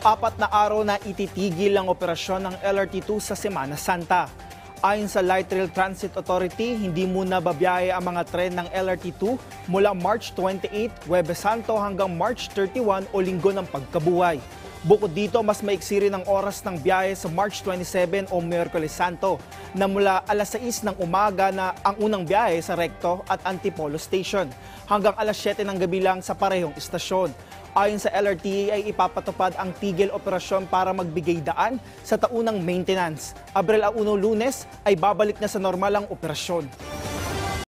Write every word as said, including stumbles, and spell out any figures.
Apat na araw na ititigil ang operasyon ng L R T two sa Semana Santa. Ayon sa Light Rail Transit Authority, hindi muna babiyahe ang mga tren ng L R T two mula March twenty-eight, Huwebes Santo hanggang March thirty-one o Linggo ng Pagkabuhay. Bukod dito, mas maiksi rin ang oras ng biyahe sa March twenty-seven o Miyerkules Santo na mula alas sais ng umaga na ang unang biyahe sa Recto at Antipolo Station hanggang alas siyete ng gabi lang sa parehong istasyon. Ayon sa L R T A ay ipapatupad ang tigil operasyon para magbigay daan sa taunang maintenance. Abril uno Lunes ay babalik na sa normal ang operasyon.